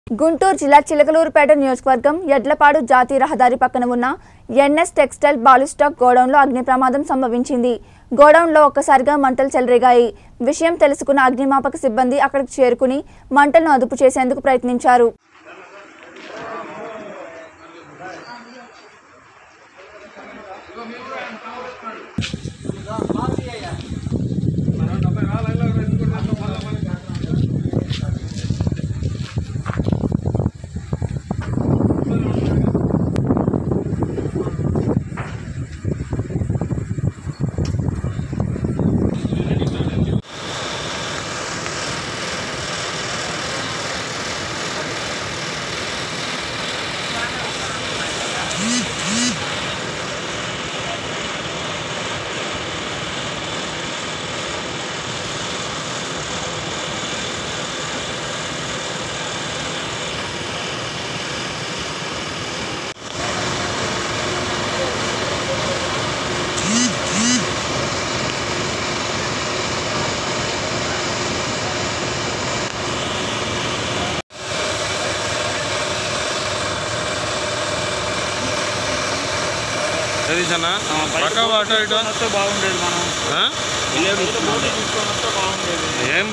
గుంటూరు జిల్లా చిలకలూరుపేట నియోజకవర్గం యడ్లపాడు జాతీయ రహదారి పక్కన ఉన్న ఎన్ఎస్ టెక్స్టైల్ బాలిస్టాక్ గోడౌన్లో అగ్ని ప్రమాదం సంభవించింది. గోడౌన్లో ఒక్కసారిగా మంటలు చెలరేగాయి. విషయం తెలుసుకున్న అగ్నిమాపక సిబ్బంది అక్కడికి చేరుకుని మంటలను అదుపు చేసేందుకు ప్రయత్నించారు. బాగుండేది మనం